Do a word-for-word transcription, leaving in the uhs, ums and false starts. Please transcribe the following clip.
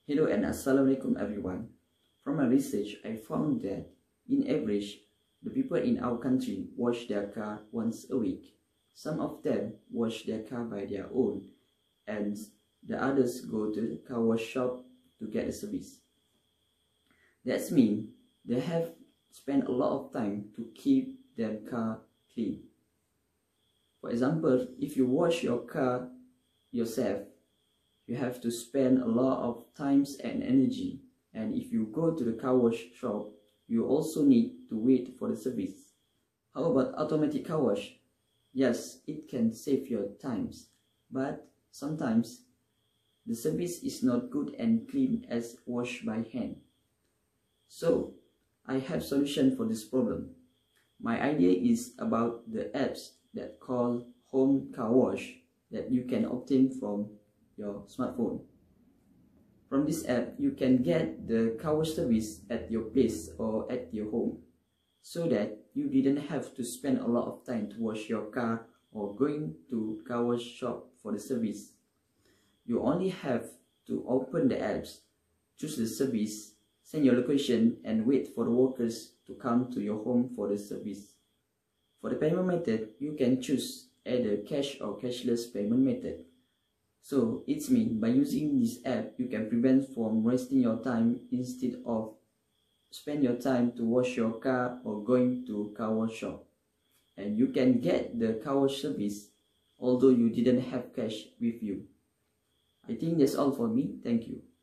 Hello and Assalamualaikum everyone. From my research, I found that in average, the people in our country wash their car once a week. Some of them wash their car by their own, and the others go to the car wash shop to get a service. That means they have spent a lot of time to keep their car clean. For example, if you wash your car yourself, you have to spend a lot of time and energy, and if you go to the car wash shop, you also need to wait for the service. How about automatic car wash? Yes, it can save your times, but sometimes the service is not good and clean as washed by hand. So I have solution for this problem. My idea is about the apps that call Home Car Wash that you can obtain from your smartphone. From this app, you can get the car wash service at your place or at your home, so that you didn't have to spend a lot of time to wash your car or going to car wash shop for the service. You only have to open the apps, choose the service, send your location, and wait for the workers to come to your home for the service. For the payment method, you can choose either cash or cashless payment method. So it means by using this app, you can prevent from wasting your time instead of spend your time to wash your car or going to car wash shop. And you can get the car wash service although you didn't have cash with you. I think that's all for me. Thank you.